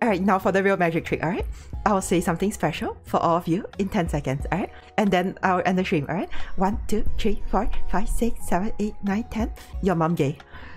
Alright, now for the real magic trick, alright? I'll say something special for all of you in 10 seconds, alright? And then I'll end the stream, alright? 1, 2, 3, 4, 5, 6, 7, 8, 9, 10. Your mom gay.